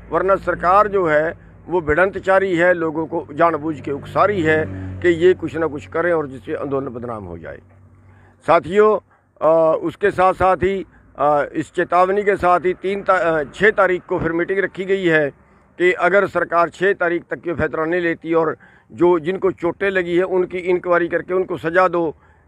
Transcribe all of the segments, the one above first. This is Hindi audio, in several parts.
वरना सरकार जो है वो भिड़ंतचारी है, लोगों को जानबूझ के उकसा रही है कि ये कुछ ना कुछ करें और जिससे आंदोलन बदनाम हो जाए। साथियों, उसके साथ साथ ही इस चेतावनी के साथ ही 6 तारीख को फिर मीटिंग रखी गई है कि अगर सरकार 6 तारीख तक ये फैसला नहीं लेती और जो जिनको चोटें लगी है उनकी इंक्वायरी करके उनको सज़ा दो।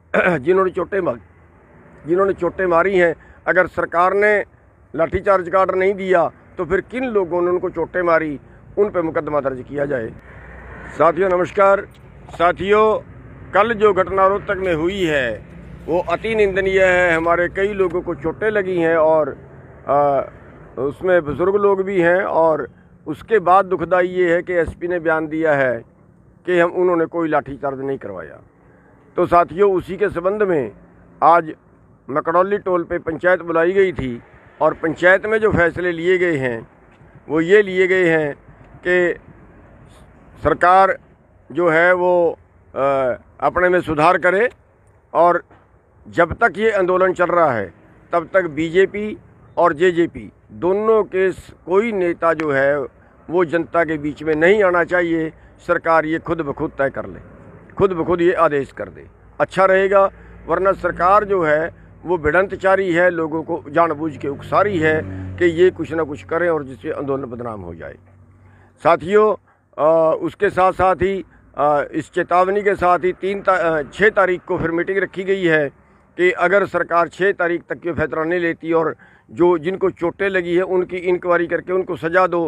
जिन्होंने चोटें मारी हैं, अगर सरकार ने लाठीचार्ज का ऑर्डर नहीं दिया तो फिर किन लोगों ने उनको चोटें मारी उन पर मुकदमा दर्ज किया जाए। साथियों नमस्कार। साथियों, कल जो घटना रोहतक में हुई है वो अति निंदनीय है। हमारे कई लोगों को चोटें लगी हैं और उसमें बुज़ुर्ग लोग भी हैं। और उसके बाद दुखदाई ये है कि एसपी ने बयान दिया है कि उन्होंने कोई लाठीचार्ज नहीं करवाया। तो साथियों, उसी के संबंध में आज मकड़ौली टोल पे पंचायत बुलाई गई थी और पंचायत में जो फैसले लिए गए हैं वो ये लिए गए हैं कि सरकार जो है वो अपने में सुधार करे और जब तक ये आंदोलन चल रहा है तब तक बीजेपी और जेजेपी दोनों के कोई नेता जो है वो जनता के बीच में नहीं आना चाहिए। सरकार ये खुद ब खुद तय कर ले, खुद ब खुद ये आदेश कर दे, अच्छा रहेगा। वरना सरकार जो है वो भिड़ंतचारी है, लोगों को जानबूझ के उकसा रही है कि ये कुछ ना कुछ करें और जिससे आंदोलन बदनाम हो जाए। साथियों, उसके साथ साथ ही इस चेतावनी के साथ ही 6 तारीख को फिर मीटिंग रखी गई है कि अगर सरकार 6 तारीख तक ये फैसला नहीं लेती और जो जिनको चोटें लगी है उनकी इंक्वायरी करके उनको सज़ा दो।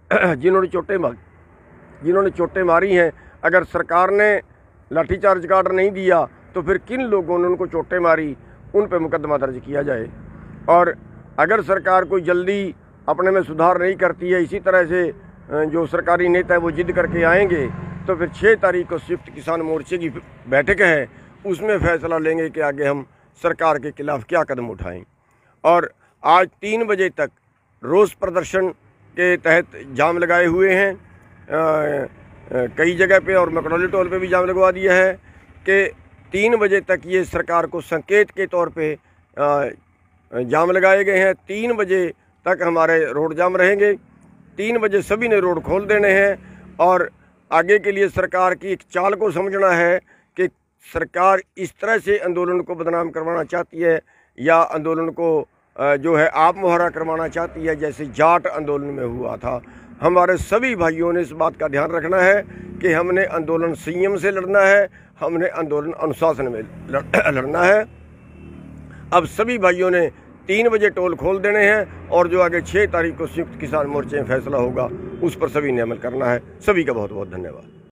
जिन्होंने चोटें मारी हैं, अगर सरकार ने लाठीचार्ज का ऑर्डर नहीं दिया तो फिर किन लोगों ने उनको चोटें मारी उन पर मुकदमा दर्ज किया जाए। और अगर सरकार कोई जल्दी अपने में सुधार नहीं करती है, इसी तरह से जो सरकारी नेता है वो जिद करके आएंगे तो फिर 6 तारीख को संयुक्त किसान मोर्चे की बैठक है, उसमें फैसला लेंगे कि आगे हम सरकार के खिलाफ क्या कदम उठाएं। और आज 3 बजे तक रोष प्रदर्शन के तहत जाम लगाए हुए हैं कई जगह पे, और मकड़ौली टोल पे भी जाम लगवा दिया है कि 3 बजे तक ये सरकार को संकेत के तौर पे जाम लगाए गए हैं। 3 बजे तक हमारे रोड जाम रहेंगे। 3 बजे सभी ने रोड खोल देने हैं और आगे के लिए सरकार की एक चाल को समझना है कि सरकार इस तरह से आंदोलन को बदनाम करवाना चाहती है या आंदोलन को जो है आप मुहर्रा करवाना चाहती है, जैसे जाट आंदोलन में हुआ था। हमारे सभी भाइयों ने इस बात का ध्यान रखना है कि हमने आंदोलन संयम से लड़ना है, हमने आंदोलन अनुशासन में लड़ना है। अब सभी भाइयों ने 3 बजे टोल खोल देने हैं और जो आगे 6 तारीख को संयुक्त किसान मोर्चे में फैसला होगा उस पर सभी ने अमल करना है। सभी का बहुत बहुत धन्यवाद।